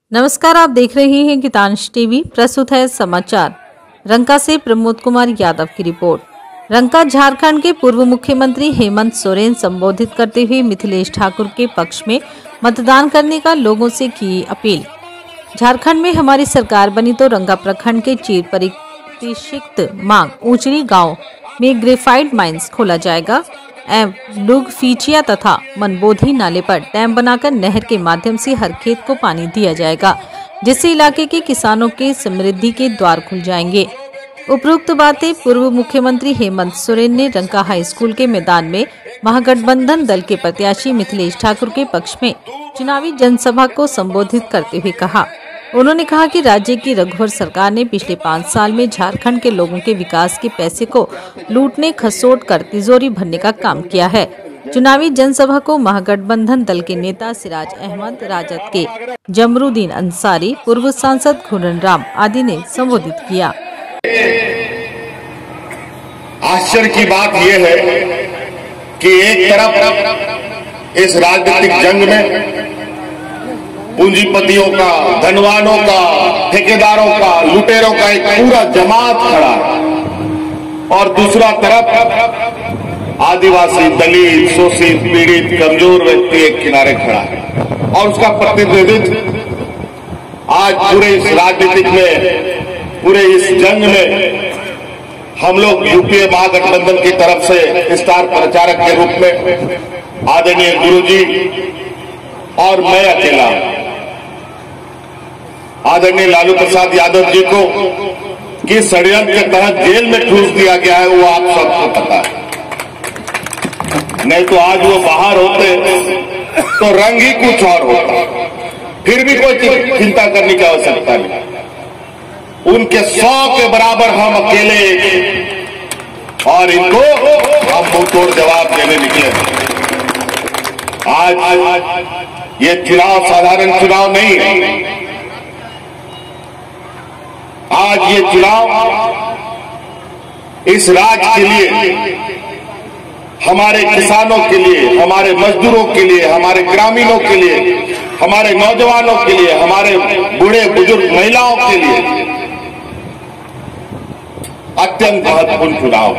नमस्कार, आप देख रहे हैं गीतांश टीवी। प्रस्तुत है समाचार। रंका से प्रमोद कुमार यादव की रिपोर्ट। रंका झारखंड के पूर्व मुख्यमंत्री हेमंत सोरेन संबोधित करते हुए मिथिलेश ठाकुर के पक्ष में मतदान करने का लोगों से की अपील। झारखंड में हमारी सरकार बनी तो रंका प्रखंड के चिर प्रतीक्षित मांग ऊंचरी गांव में ग्रेफाइट माइंस खोला जाएगा एवं लुगफीचिया तथा मनबोधी नाले पर डैम बनाकर नहर के माध्यम से हर खेत को पानी दिया जाएगा, जिससे इलाके के किसानों के समृद्धि के द्वार खुल जाएंगे। उपरोक्त बातें पूर्व मुख्यमंत्री हेमंत सोरेन ने रंका हाई स्कूल के मैदान में महागठबंधन दल के प्रत्याशी मिथिलेश ठाकुर के पक्ष में चुनावी जनसभा को संबोधित करते हुए कहा। उन्होंने कहा कि राज्य की रघुवर सरकार ने पिछले 5 साल में झारखंड के लोगों के विकास के पैसे को लूटने खसोट कर तिजोरी भरने का काम किया है। चुनावी जनसभा को महागठबंधन दल के नेता सिराज अहमद, राजद के जमरुद्दीन अंसारी, पूर्व सांसद घुरन राम आदि ने संबोधित किया। आश्चर्य की बात यह है कि एक तरफ इस राजनीतिक जंग में पूंजीपतियों का, धनवानों का, ठेकेदारों का, लुटेरों का एक पूरा जमात खड़ा है और दूसरा तरफ आदिवासी, दलित, शोषित, पीड़ित, कमजोर व्यक्ति एक किनारे खड़ा है और उसका प्रतिनिधित्व आज पूरे इस राजनीतिक में, पूरे इस जंग में हम लोग यूपीए महागठबंधन की तरफ से स्टार प्रचारक के रूप में आदरणीय गुरुजी और मैं अकेला आदरणीय लालू प्रसाद यादव जी को किस षड्यंत्र के तहत जेल में ठूस दिया गया है वो आप सबको पता है। नहीं तो आज वो बाहर होते तो रंग ही कुछ और होता। फिर भी कोई चिंता करने की आवश्यकता नहीं। उनके 100 के बराबर हम अकेले और इनको हम मुंहतोड़ जवाब देने निकले। आज ये चुनाव साधारण चुनाव नहीं है। आज ये चुनाव इस राज्य के लिए, हमारे किसानों के लिए, हमारे मजदूरों के लिए, हमारे ग्रामीणों के लिए, हमारे नौजवानों के लिए, हमारे बूढ़े बुजुर्ग महिलाओं के लिए अत्यंत महत्वपूर्ण चुनाव।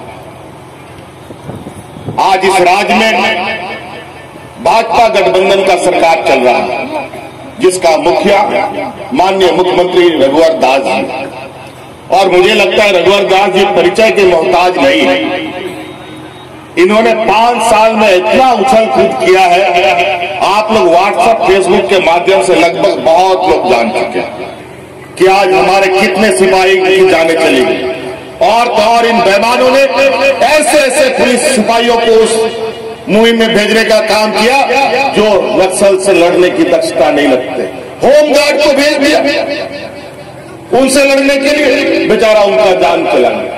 आज इस राज्य में भाजपा गठबंधन का सरकार चल रहा है, जिसका मुखिया माननीय मुख्यमंत्री रघुवर दास जी, और मुझे लगता है रघुवर दास जी परिचय के मोहताज नहीं है। इन्होंने 5 साल में इतना उछल कूद किया है, आप लोग व्हाट्सएप, फेसबुक के माध्यम से लगभग बहुत लोग जान चुके हैं कि आज हमारे कितने सिपाही की जाने चली गई। और तो और इन बेईमानों ने ऐसे ऐसे पुलिस सिपाहियों को उस मुहिम में भेजने का काम किया जो नक्सल से लड़ने की दक्षता नहीं रखते। होमगार्ड को भेज दिया उनसे लड़ने के लिए, बेचारा उनका जान चला गया।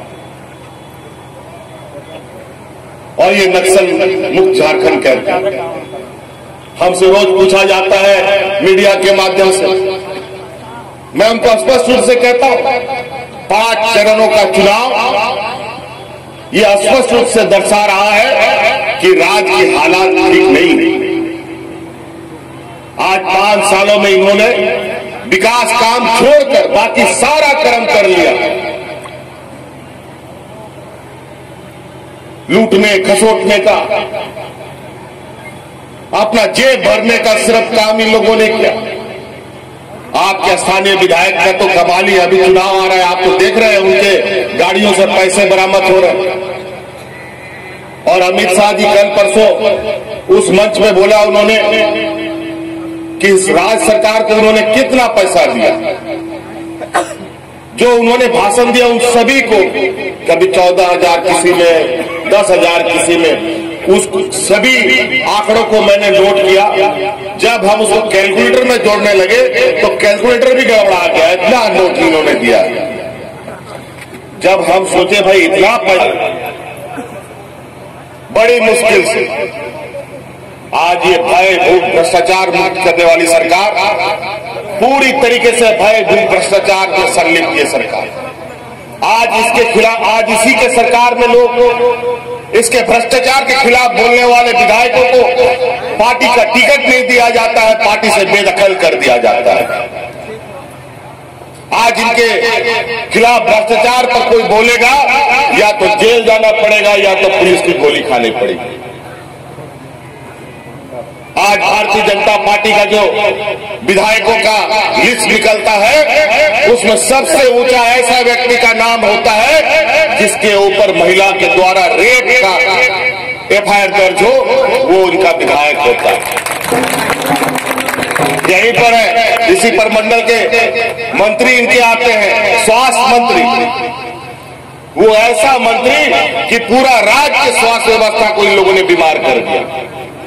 और ये नक्सल मुक्त झारखंड कहते हैं। हमसे रोज पूछा जाता है मीडिया के माध्यम से, मैं उनको स्पष्ट रूप से कहता हूं 5 चरणों का चुनाव ये स्पष्ट रूप से दर्शा रहा है कि राज्य की हालात ठीक नहीं है। आज 5 सालों में इन्होंने विकास काम छोड़कर बाकी सारा कर्म कर लिया। लूटने खसोटने का, अपना जेब भरने का सिर्फ काम इन लोगों ने किया। आपके स्थानीय विधायक का तो कमाल ही, अभी चुनाव आ रहा है, आप तो देख रहे हैं उनके गाड़ियों से पैसे बरामद हो रहे हैं। और अमित शाह जी कल परसों उस मंच में बोला उन्होंने कि इस राज्य सरकार को उन्होंने कितना पैसा दिया। जो उन्होंने भाषण दिया उन सभी को, कभी 14,000 किसी में, 10,000 किसी में, उस सभी आंकड़ों को मैंने नोट किया। जब हम उसको कैलकुलेटर में जोड़ने लगे तो कैलकुलेटर भी गड़बड़ा गया, इतना नोट इन्होंने दिया। जब हम सोचे भाई इतना पैसा, बड़ी मुश्किल से आज ये भय भूख भ्रष्टाचार मुक्त करने वाली सरकार, पूरी तरीके से भय भूख भ्रष्टाचार में संलिप्त ये सरकार, आज इसके खिलाफ, आज इसी के सरकार में लोग इसके भ्रष्टाचार के खिलाफ बोलने वाले विधायकों को पार्टी का टिकट नहीं दिया जाता है, पार्टी से बेदखल कर दिया जाता है। आज इनके खिलाफ भ्रष्टाचार पर कोई बोलेगा या तो जेल जाना पड़ेगा या तो पुलिस की गोली खानी पड़ेगी। आज भारतीय जनता पार्टी का जो विधायकों का लिस्ट निकलता है उसमें सबसे ऊंचा ऐसा व्यक्ति का नाम होता है जिसके ऊपर महिला के द्वारा रेप का एफआईआर दर्ज हो, वो उनका विधायक होता है। यहीं पर है, इसी पर मंडल के मंत्री इनके आते हैं, स्वास्थ्य मंत्री। वो ऐसा मंत्री कि पूरा राज्य स्वास्थ्य व्यवस्था को इन लोगों ने बीमार कर दिया।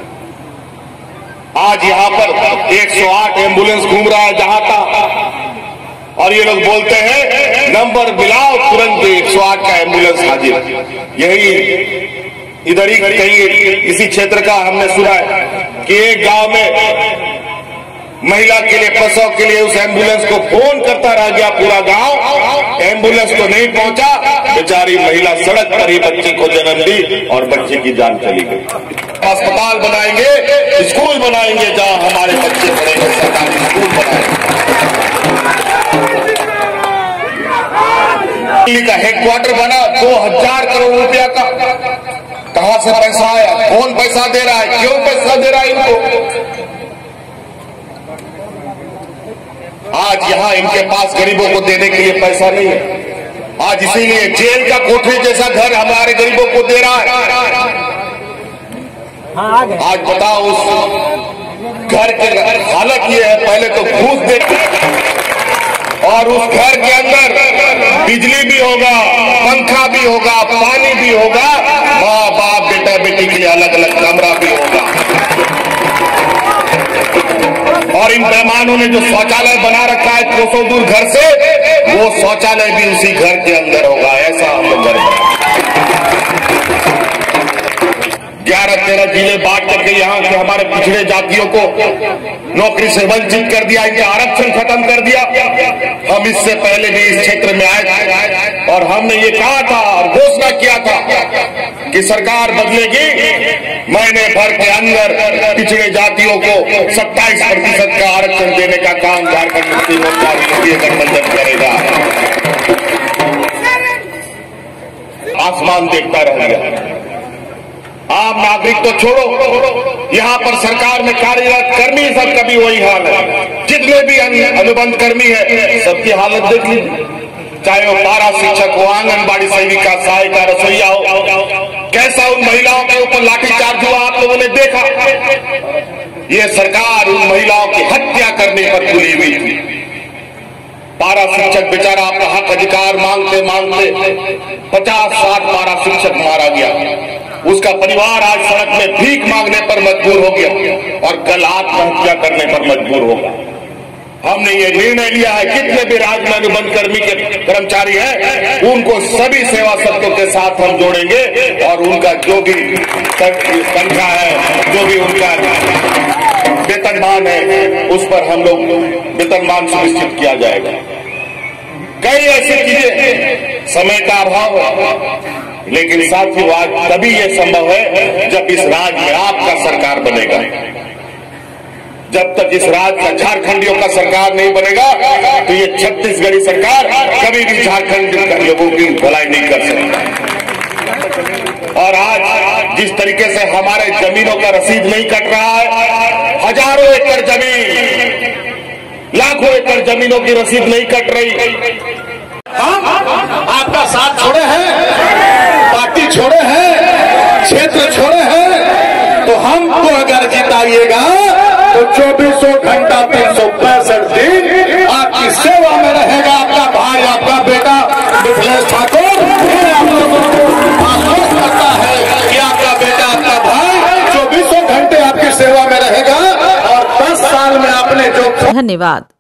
आज यहां पर 108 एम्बुलेंस घूम रहा है जहां था, और ये लोग बोलते हैं नंबर मिलाओ तुरंत 108 का एम्बुलेंस हाजिर। यही इधर ही कहीं इसी क्षेत्र का हमने सुना है कि एक गांव में महिला के लिए प्रसव के लिए उस एम्बुलेंस को फोन करता रह गया पूरा गांव, एम्बुलेंस तो नहीं पहुंचा, बेचारी महिला सड़क पर ही बच्चे को जन्म दी और बच्चे की जान चली गई। अस्पताल बनाएंगे, स्कूल बनाएंगे, जहां हमारे बच्चे पढ़ेंगे, सरकारी स्कूल बनाएंगे। दिल्ली का हेडक्वार्टर बना 2000 करोड़ रुपया का, कहां से पैसा आया, कौन पैसा दे रहा है, क्यों पैसा दे रहा है इनको? आज यहां इनके पास गरीबों को देने के लिए पैसा नहीं है। आज इसीलिए जेल का कोठरी जैसा घर हमारे गरीबों को दे रहा है। आज बताओ उस घर की हालत ये है, पहले तो घूस दे और उस घर के अंदर बिजली भी होगा, पंखा भी होगा, पानी भी होगा, माँ बाप बेटा बेटी के लिए अलग अलग कमरा भी होगा। और इन मेहमानों ने जो शौचालय बना रखा है कोसों दूर घर से, वो शौचालय भी उसी घर के अंदर होगा। ऐसा हम लोग घर 11-13 जिले बांट करके यहाँ के हमारे पिछड़े जातियों को नौकरी से वंचित कर दिया, इनके आरक्षण खत्म कर दिया। हम इससे पहले भी इस क्षेत्र में आए थे और हमने ये कहा था और घोषणा किया था कि सरकार बदलेगी, महीने भर के अंदर पिछड़े जातियों को 27% का आरक्षण देने का काम झारखंड मुक्ति मोर्चा यूपीए गठबंधन करेगा। आसमान देखता रह गया। आम नागरिक तो छोड़ो, यहाँ पर सरकार में कार्यरत कर्मी सब का भी वही हाल है। जितने भी अनुबंध कर्मी है सबकी हालत देख लीजिए, चाहे वो पारा शिक्षक हो, आंगनबाड़ी सेविका, सहायिका, रसोईया हो, कैसा उन महिलाओं के ऊपर लाठीचार्ज हुआ आप लोगों ने देखा। ये सरकार उन महिलाओं की हत्या करने पर तुली हुई थी। पारा शिक्षक बेचारा अपना हक अधिकार मांगते मांगते 50-60 पारा शिक्षक मारा गया। उसका परिवार आज सड़क में भीख मांगने पर मजबूर हो गया और कल आत्महत्या करने पर मजबूर होगा। हमने ये निर्णय लिया है, जितने भी राज्य में अनुबंध कर्मी के कर्मचारी हैं उनको सभी सेवा शर्तों के साथ हम जोड़ेंगे और उनका जो भी संख्या है, जो भी उनका वेतनमान है, उस पर हम लोग वेतनमान सुनिश्चित किया जाएगा। कई ऐसी चीजें, समय का अभाव है, लेकिन साथियों आज तभी यह संभव है जब इस राज्य में आपका सरकार बनेगा। जब तक इस राज्य का झारखंडियों का सरकार नहीं बनेगा तो ये छत्तीसगढ़ी सरकार कभी भी झारखंड के लोगों की भलाई नहीं कर सकती। और आज जिस तरीके से हमारे जमीनों का रसीद नहीं कट रहा है, हजारों एकड़ जमीन, लाखों एकड़ जमीनों की रसीद नहीं कट रही। हम आपका साथ छोड़े हैं, पार्टी छोड़े हैं, क्षेत्र छोड़े हैं, तो हमको अगर जिताइएगा तो 2400 घंटा 365 दिन आपकी सेवा में रहेगा आपका भाई, आपका बेटा मिथिलेश ठाकुर। आप लोगों को आश्वस्त करता है कि आपका बेटा, आपका भाई 2400 घंटे आपकी सेवा में रहेगा और 10 साल में आपने जो। धन्यवाद।